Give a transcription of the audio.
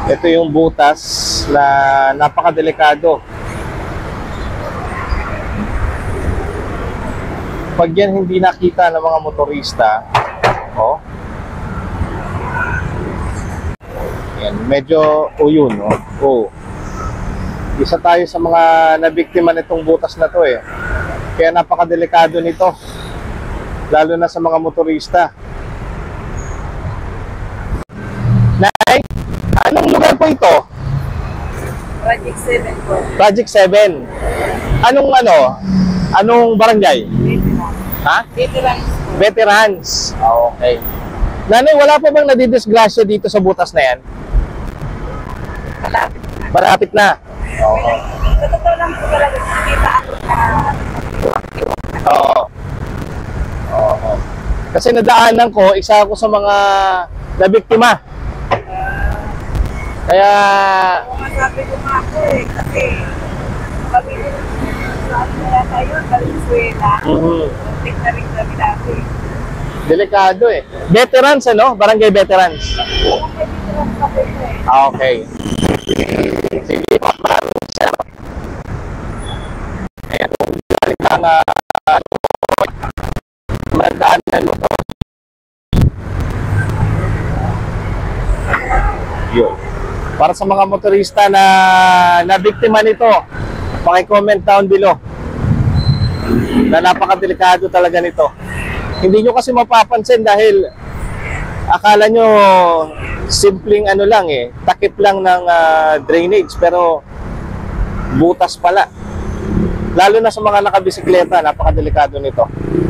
Ito yung butas na napakadelikado. Pag yan hindi nakita ng mga motorista, oh. Yan, medyo yun, oh. Oh. Isa tayo sa mga nabiktima nitong butas na to eh. Kaya napakadelikado nito. Lalo na sa mga motorista. Nay, anong lugar po ito? Project 7 po. Project 7. Anong barangay? Ha? Veterans po. Veterans. Okay. Nanay, wala pa bang nadidisgrasya dito sa butas na yan? Malapit. Malapit na. Sa totoo lang po talaga, nakita ako na Oo. Oo. Kasi nadaanan ko, isa ako sa mga nabiktima. Kaya, masabi ko nga po eh, kasi kami saan kaya tayo, Valenzuela, tik na rin kami dati. delikado eh. Veterans, ano? Barangay Veterans. Walang may veterans pa po ito eh. Okay. Sige, maraming salamat. Ayan, kung galing ka na madaanan mo to. Yun. Para sa mga motorista na nabiktima nito, paki-comment down below na napakadelikado talaga nito. Hindi nyo kasi mapapansin dahil akala nyo simpleng ano lang eh, takip lang ng drainage, pero butas pala. Lalo na sa mga nakabisikleta, napakadelikado nito.